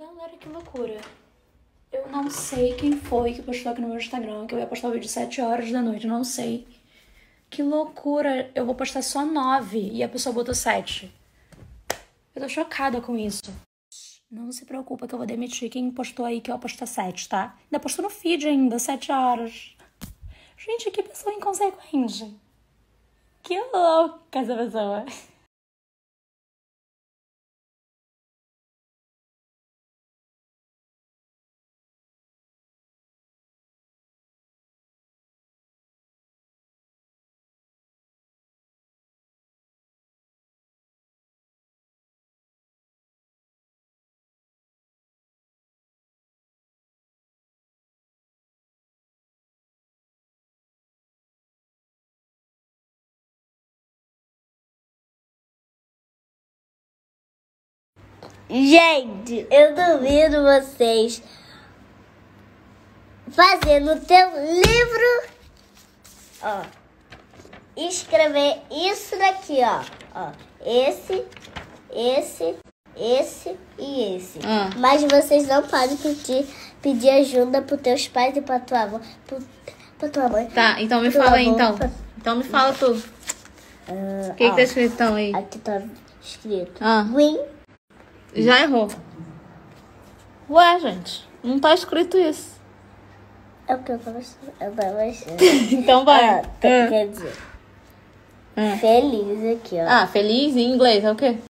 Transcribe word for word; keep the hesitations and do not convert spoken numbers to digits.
Galera, que loucura. Eu não sei quem foi que postou aqui no meu Instagram que eu ia postar o vídeo sete horas da noite, não sei. Que loucura. Eu vou postar só nove e a pessoa botou sete. Eu tô chocada com isso. Não se preocupa que eu vou demitir quem postou aí que eu ia postar sete, tá? Ainda postou no feed ainda, sete horas. Gente, que pessoa inconsequente. Que louca essa pessoa. Gente, eu duvido vocês fazendo o teu livro, ó, escrever isso daqui, ó, ó, esse, esse, esse e esse. Ah. Mas vocês não podem pedir, pedir ajuda pros teus pais e pra tua avó, pro, pra tua mãe. Tá, então me pro fala aí, avô, então. pra- Então me fala tudo. Ah, O que, que ó, tá escrito então aí? Aqui tá escrito. Ah. Green. Já errou. Ué, gente, não tá escrito isso. É o que eu tava eu tava achando. Então vai. Ah, tá, Ah. quer dizer, Ah. feliz aqui, ó. Ah, feliz em inglês é o quê?